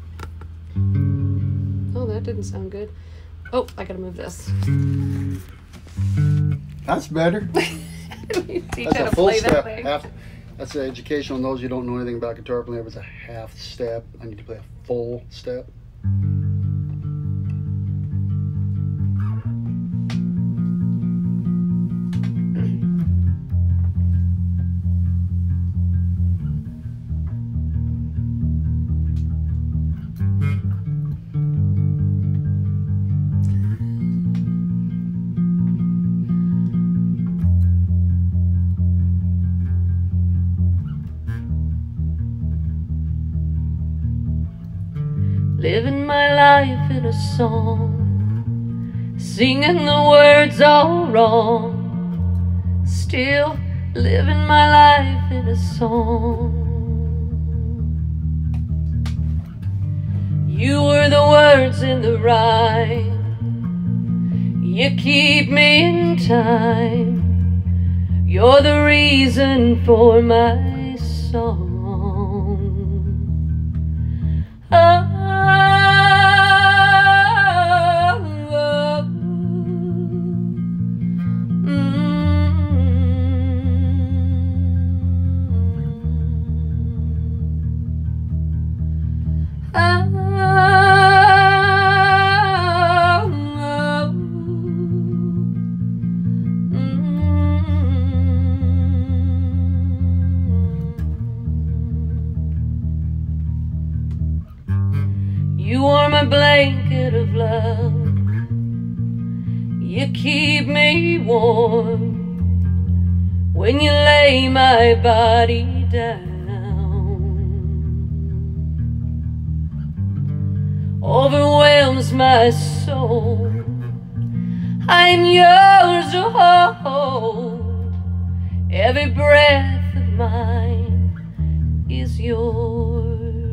S1: Oh, that didn't sound good. Oh, I gotta move this.
S2: That's better.
S1: That's
S2: a full step. That's an education on those who don't know anything about guitar playing. It's a half step. I need to play a full step.
S1: Living my life in a song, singing the words all wrong, still living my life in a song. You were the words in the rhyme, you keep me in time, you're the reason for my song. Oh, oh, love. You keep me warm when you lay my body down. Overwhelms my soul. I'm yours to hold. Every breath of mine is yours.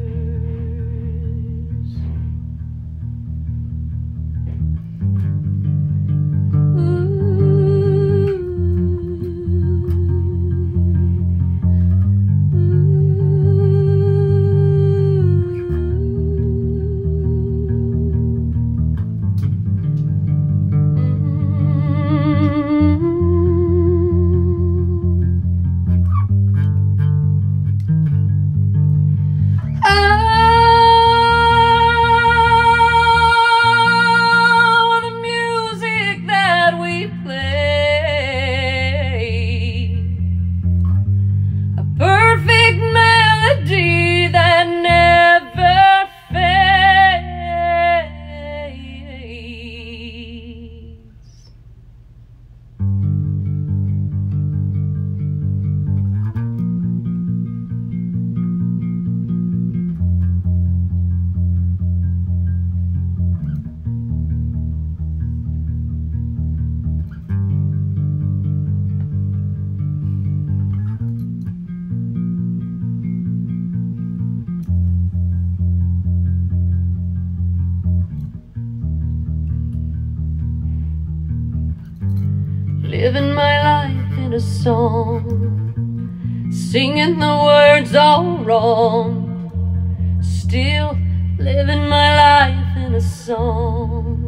S1: Living my life in a song, singing the words all wrong. Still living my life in a song.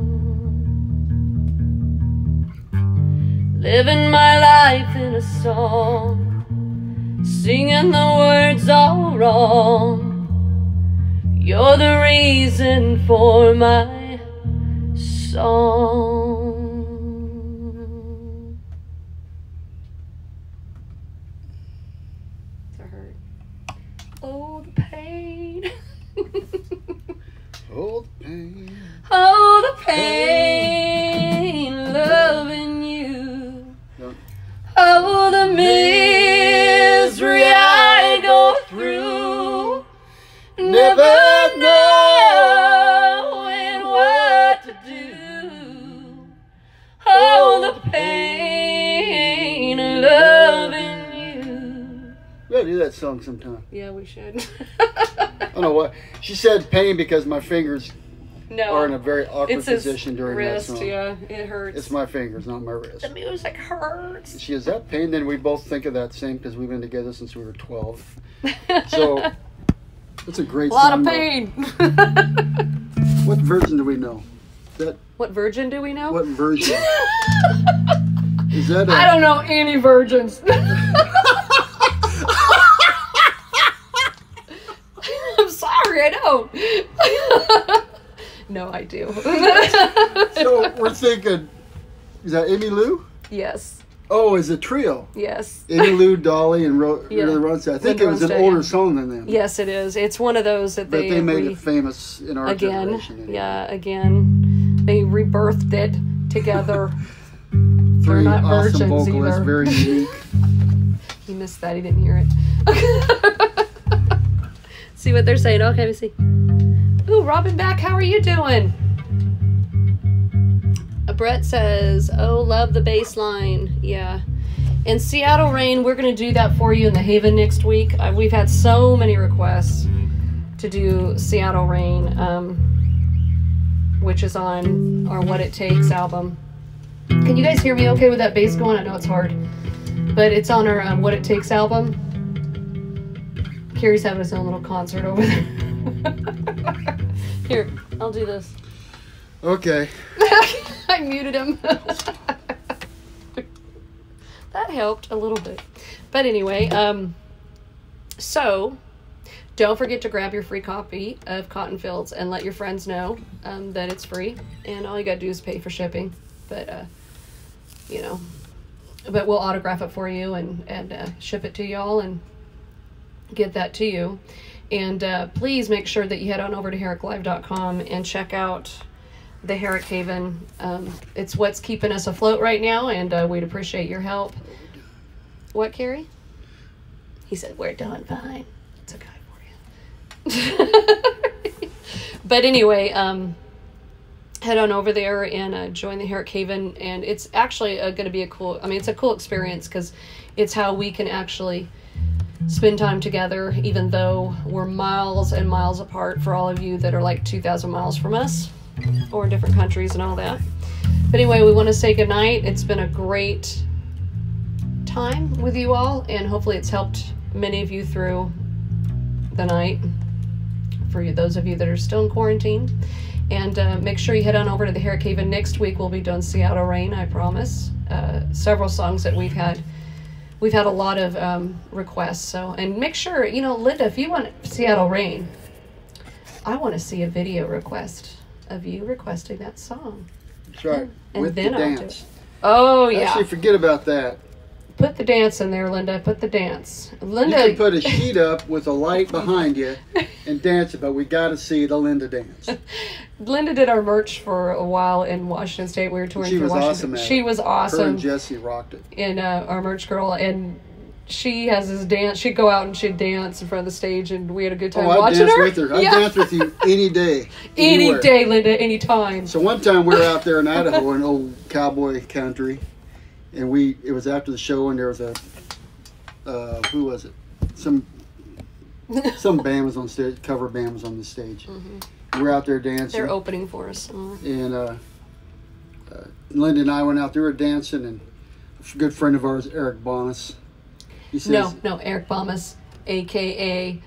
S1: Living my life in a song, singing the words all wrong. You're the reason for my song. Oh, the pain.
S2: Oh, the pain.
S1: Oh, the pain, loving you.
S2: No.
S1: Oh, the misery I go through. Never knowing what to do. Oh, the pain, loving you.
S2: We gotta do that song sometime.
S1: Yeah, we should.
S2: I don't know what. She said pain because my fingers
S1: No.
S2: are in a very awkward
S1: It's his
S2: position during
S1: wrist,
S2: that song.
S1: yeah, it hurts.
S2: It's my fingers, not my wrist.
S1: The music hurts.
S2: She has that pain, then we both think of that same because we've been together since we were 12. So, it's a great
S1: A lot
S2: song.
S1: of pain.
S2: What version do we know? That
S1: What virgin do we know?
S2: what version? Is that a,
S1: I don't know any virgins. I'm sorry, I don't. No, I do.
S2: So we're thinking, is that Amy Lou?
S1: Yes.
S2: Oh, it's a trio.
S1: Yes.
S2: Amy Lou, Dolly, and
S1: Yeah.
S2: Linda Ronstadt. I think
S1: Linda
S2: it was an
S1: Ronstadt,
S2: older
S1: yeah.
S2: song than them.
S1: Yes, it is. It's one of those that
S2: But
S1: they,
S2: they made it famous in our
S1: again.
S2: generation. Anyway.
S1: Yeah, again. They rebirthed it together.
S2: Three
S1: not
S2: awesome
S1: virgins
S2: vocalists,
S1: either.
S2: very unique.
S1: He missed that. He didn't hear it. See what they're saying. Okay, let me see. Ooh, Robin Back, how are you doing? Brett says, oh, love the bass line. Yeah. And Seattle Rain, we're going to do that for you in the Haven next week. We've had so many requests to do Seattle Rain, which is on our What It Takes album. Can you guys hear me okay with that bass going? I know it's hard. But it's on our What It Takes album. Carrie's having his own little concert over there. Here, I'll do this.
S2: Okay.
S1: I muted him. That helped a little bit. But anyway, so don't forget to grab your free copy of Cotton Fields and let your friends know that it's free. And all you gotta do is pay for shipping. But, you know, but we'll autograph it for you and ship it to y'all and get that to you. And please make sure that you head on over to herricklive.com and check out the Herrick Haven. It's what's keeping us afloat right now, and we'd appreciate your help. What, Carrie? He said, we're doing fine. It's okay for you. But anyway, head on over there and join the Herrick Haven. And it's actually going to be it's a cool experience because it's how we can actually spend time together, even though we're miles and miles apart for all of you that are like 2,000 miles from us or in different countries and all that. But anyway, we want to say goodnight. It's been a great time with you all, and hopefully it's helped many of you through the night, for those of you that are still in quarantine. And make sure you head on over to the Herrick Haven. Next week we'll be doing Seattle Rain, I promise. Several songs that we've had a lot of requests. So, and make sure, Linda, if you want Seattle Rain, I want to see a video request of you requesting that song.
S2: That's right.
S1: And
S2: with
S1: then
S2: the
S1: I'll
S2: dance.
S1: Oh yeah.
S2: Actually, forget about that.
S1: Put the dance in there, Linda. Put the dance. Linda.
S2: You can put a sheet up with a light behind you and dance it, but we got to see the Linda dance.
S1: Linda did our merch for a while in Washington State. We were touring through Washington.
S2: Awesome at
S1: she
S2: it.
S1: was awesome.
S2: Her and Jessie rocked it.
S1: And our merch girl, and she has this dance. She'd go out and she'd dance in front of the stage, and we had a good time watching her.
S2: I'd dance with her. I'd dance with you any day.
S1: Any day, Linda. Any time.
S2: So one time we were out there in Idaho in old cowboy country, and it was after the show, and there was a who was it? Some band was on stage, cover band was on the stage. Mm-hmm. We're out there dancing.
S1: They're opening for us.
S2: And Linda and I went out there, we were dancing, and a good friend of ours, Eric Bonas. He says,
S1: No, Eric Bonas, a.k.a.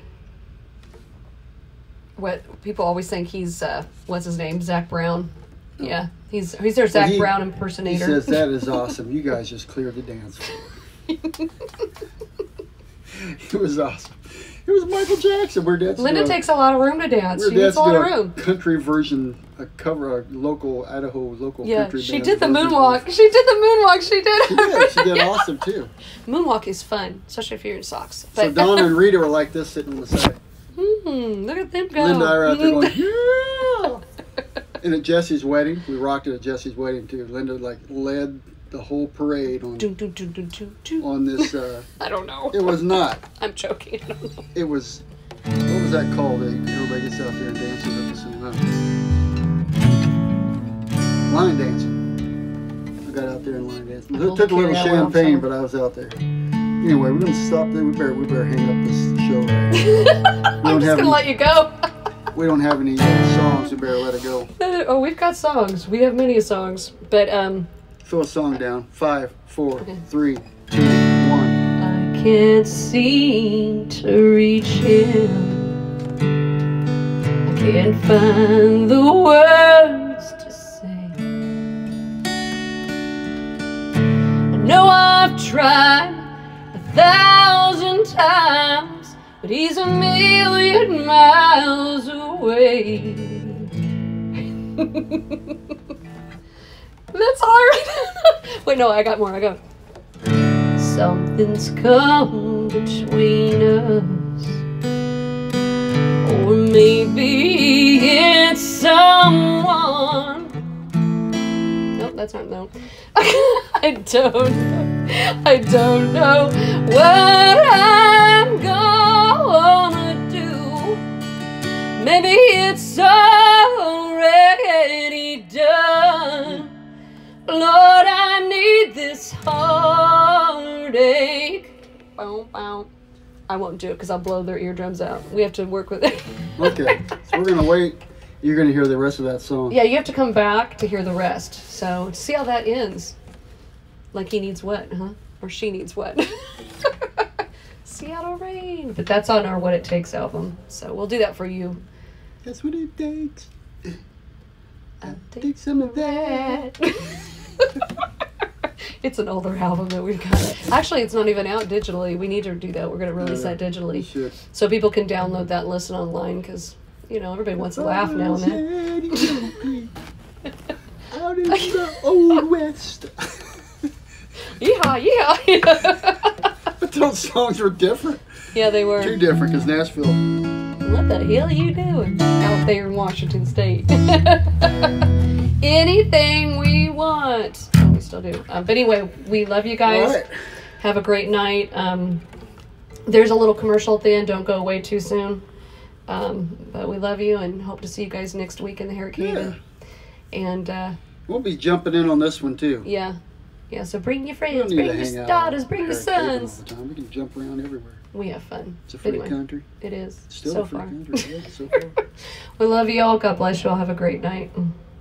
S1: what people always think he's, what's his name, Zach Brown. Oh. Yeah, he's their Zach Brown impersonator.
S2: He says, that is awesome. You guys just cleared the dance floor. It was awesome. It was Michael Jackson. We're dancing.
S1: Linda takes a lot of room to dance. She needs a lot of room.
S2: Country version, a local Idaho country band.
S1: She did the moonwalk. She did the moonwalk. She did.
S2: She did awesome too.
S1: Moonwalk is fun, especially if you're in socks.
S2: So Donna and Rita were like this, sitting on the side.
S1: Look at them go.
S2: Linda and I were out there going, yeah. And at Jessie's wedding, we rocked it at Jessie's wedding too. Linda led the whole parade on this.
S1: I don't know.
S2: It was not.
S1: I'm joking. I don't know.
S2: It was. What was that called? Everybody gets out there and dances at the same time. Line dancing. I got out there and line dancing. It took a little champagne, but I was out there. Anyway, we're gonna stop there. We better hang up this show right here.
S1: I'm just gonna let you go.
S2: We don't have any songs. We better let it go.
S1: Oh, we've got songs. We have many songs, but
S2: Throw a song down. 5, 4, 3, 2, 1.
S1: I can't seem to reach him. I can't find the words to say. I know I've tried 1,000 times, but he's a million miles away. That's hard. Wait, no, I got more. I got. Something's come between us, or maybe it's someone. Nope, that's not no. I don't know what I'm gonna do. Maybe it's already done. Lord, I need this heartache. Bow, bow. I won't do it because I'll blow their eardrums out. We have to work with it.
S2: Okay, so we're going to wait. You're going to hear the rest of that song.
S1: Yeah, you have to come back to hear the rest. So, to see how that ends. Like he needs what, huh? Or she needs what? Seattle Rain. But that's on our What It Takes album. So, we'll do that for you.
S2: That's what it takes.
S1: I'll
S2: take some of that.
S1: It's an older album that we've got. Actually, it's not even out digitally. We need to do that. We're going to release that digitally.
S2: We should.
S1: So people can download that and listen online because, everybody wants to laugh now and then.
S2: Out in the Old West.
S1: Yeah.
S2: But those songs were different.
S1: Yeah, they were.
S2: Too different because Nashville.
S1: What the hell are you doing out there in Washington State? anything we want. We still do. But anyway, we love you guys.
S2: All right.
S1: Have a great night. There's a little commercial at the end. Don't go away too soon. But we love you and hope to see you guys next week in the Herrick Haven. And
S2: we'll be jumping in on this one too.
S1: yeah. So bring your
S2: We don't
S1: friends,
S2: need
S1: bring
S2: to
S1: your
S2: hang out
S1: daughters,
S2: in
S1: bring your
S2: Herrick Haven all
S1: sons.
S2: the time. We can jump around everywhere.
S1: We have fun.
S2: It's a free
S1: Anyway,
S2: country.
S1: It is.
S2: Still
S1: so
S2: a free
S1: far.
S2: country. Yeah, so far.
S1: We love you all. God bless you all. Have a great night.